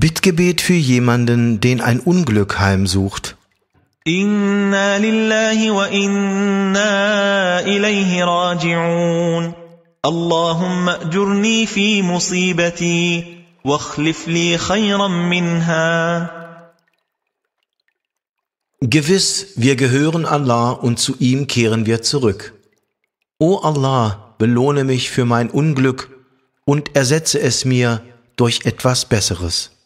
Bittgebet für jemanden, den ein Unglück heimsucht. Inna lillahi wa inna ilayhi raji'un. Allahumma ajurni fi musibati wa akhlif li khayran minha. Gewiss, wir gehören Allah und zu ihm kehren wir zurück. O Allah, belohne mich für mein Unglück und ersetze es mir durch etwas Besseres.